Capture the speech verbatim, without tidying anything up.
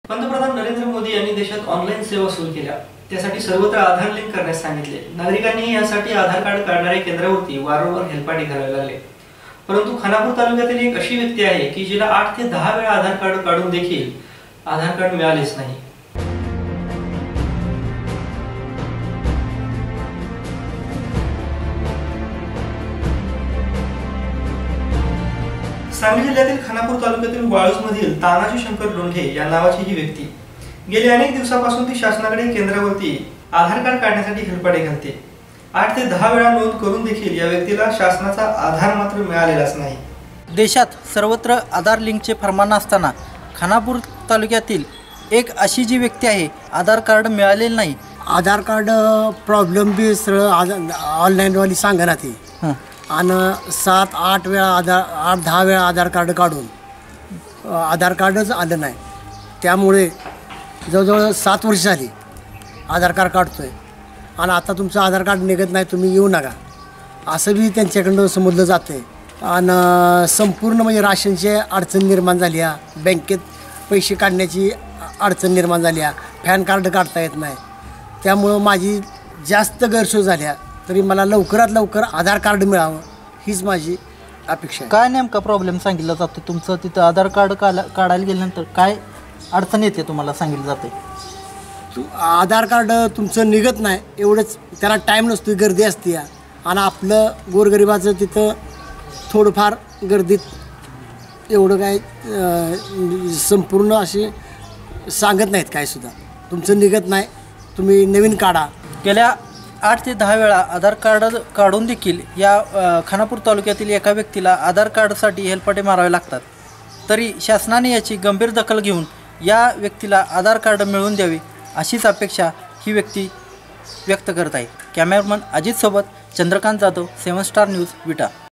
पंतप्रधान नरेंद्र मोदी यांनी देशात ऑनलाईन सेवा सुरू केल्या। त्यासाठी सर्वत्र आधार लिंक करण्यास सांगितले। नागरिकांनी यासाठी आधार कार्ड काढणाऱ्या केंद्रावरती वारंवार हेलपाटे घालायला लागले। परंतु खानापूर तालुक्यातील एक अशी व्यक्ती आहे की जिला आठ ते दहा वेळा आधार कार्ड काढून देखील आधार कार्ड मिळालेच नाही। सांगली जिल्ह्यातील खानापूर तालुक्यातील वाळूजमधील तानाजी शंकर लोंढे या नावाची ही व्यक्ती गेल्या अनेक दिवसापासून ती शासनाकडे केंद्रावरती आधार कार्ड काढण्यासाठी हेलपाटे घालते। आठ ते दहा वेळा नोंद करून देखील या व्यक्तीला शासनाचा आधार मात्र मिळालेलाच नाही। देशात सर्वत्र आधार लिंकचे फरमान असताना खानापूर तालुक्यातील एक अशी जी व्यक्ती आहे आधार कार्ड मिळालेले नाही। आधार कार्ड प्रॉब्लेम बी सरळ ऑनलाईनवाली सांगा ना ती आणि सात आठ वेळा आधार आठ दहा वेळा आधार कार्ड काढून आधार कार्डच आलं नाही। त्यामुळे जवळजवळ सात वर्ष झाली आधार कार्ड काढतो आहे आणि आता तुमचं आधार कार्ड निघत नाही, तुम्ही येऊ नका असं बी त्यांच्याकडून समजलं जातं आहे। आणि संपूर्ण म्हणजे राशनची अडचण निर्माण झाली आहे, बँकेत पैसे काढण्याची अडचण निर्माण झाली आहे, पॅन कार्ड काढता येत नाही। त्यामुळं माझी जास्त गैरसोय झाली आहे, तरी मला लवकरात लवकर आधार कार्ड मिळावं हीच माझी अपेक्षा आहे। काय नेमका प्रॉब्लेम सांगितला जातो तुमचं तिथं आधार कार्ड काढा काढायला गेल्यानंतर काय अडचण येते तुम्हाला सांगितलं जाते? तू आधार कार्ड तुमचं निघत नाही एवढंच, त्याला टाईम नसतो, गर्दी असते आणि आपलं गोरगरिबाचं तिथं थोडंफार गर्दीत एवढं काय संपूर्ण असे सांगत नाहीत काय सुद्धा, तुमचं निघत नाही तुम्ही नवीन काढा। गेल्या आठ ते दहा वेळा आधार कार्ड काढून देखील या खानापूर तालुक्यातील एका व्यक्तीला आधार कार्डसाठी हेलपाटे मारावे लागतात। तरी शासनाने याची गंभीर दखल घेऊन या व्यक्तीला आधार कार्ड मिळवून द्यावे अशीच अपेक्षा ही व्यक्ती व्यक्त करत आहे। कॅमेरामन अजित सोबत Chandrakant Jadhav, seven star news, विटा।